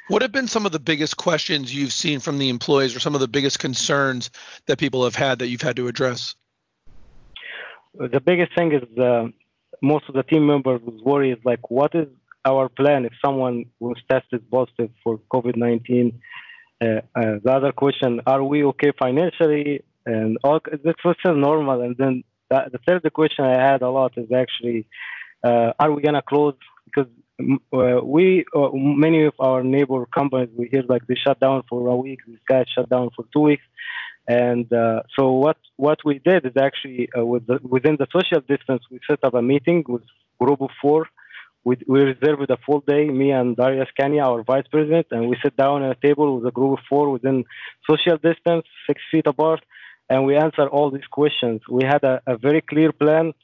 What have been some of the biggest questions you've seen from the employees or some of the biggest concerns that people have had that you've had to address? The biggest thing is most of the team members worry is like, what is our plan if someone was tested positive for COVID-19? The other question, are we okay financially? And all this was still normal. And then the third question I had a lot is actually, are we gonna close? Because many of our neighbor companies, we hear like they shut down for a week, these guys shut down for 2 weeks. And so what we did is actually within the social distance, we set up a meeting with group of 4. We reserved a full day, me and Darius Kanya, our vice president, and we sit down at a table with a group of 4 within social distance, 6 feet apart, and we answer all these questions. We had a very clear plan.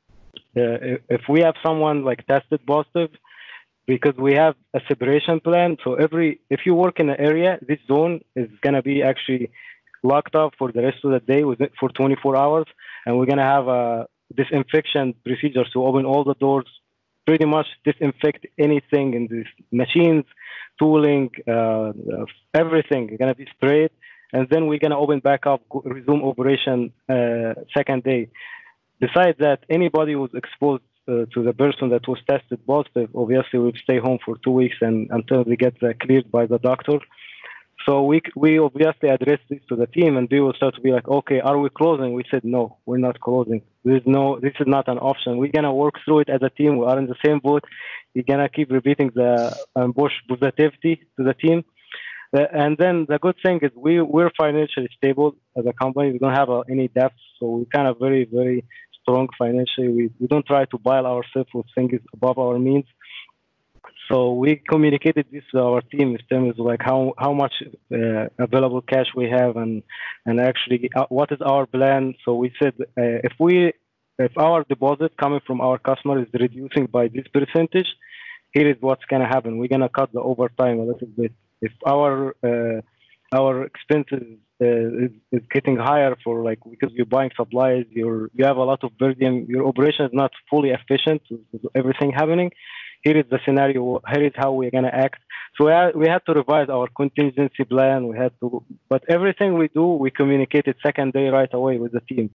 If we have someone like tested positive, because we have a separation plan, so if you work in an area, this zone is gonna be actually locked up for the rest of the day for 24 hours, and we're gonna have a disinfection procedure to open all the doors, pretty much disinfect anything in these machines, tooling, everything is gonna be sprayed, and then we're gonna open back up, resume operation second day. Besides that, anybody who's exposed to the person that was tested positive, obviously will stay home for 2 weeks and until they get cleared by the doctor. So we obviously addressed this to the team, and they will start to be like, okay, are we closing? We said, no, we're not closing. This is not an option. We're gonna work through it as a team. We are in the same boat. We're gonna keep repeating the push positivity to the team. And then the good thing is we're financially stable as a company. We don't have any debts, so we're kind of very, very strong financially. We don't try to buy ourselves with things above our means. So we communicated this to our team in terms of like how much available cash we have and actually what is our plan. So we said if our deposit coming from our customer is reducing by this percentage, here is what's gonna happen. We're gonna cut the overtime a little bit. If our expenses is getting higher for like because you're buying supplies, you have a lot of burden, your operation is not fully efficient with everything happening. Here is the scenario. Here is how we're gonna act. So we had to revise our contingency plan. But everything we do, we communicated second day right away with the team.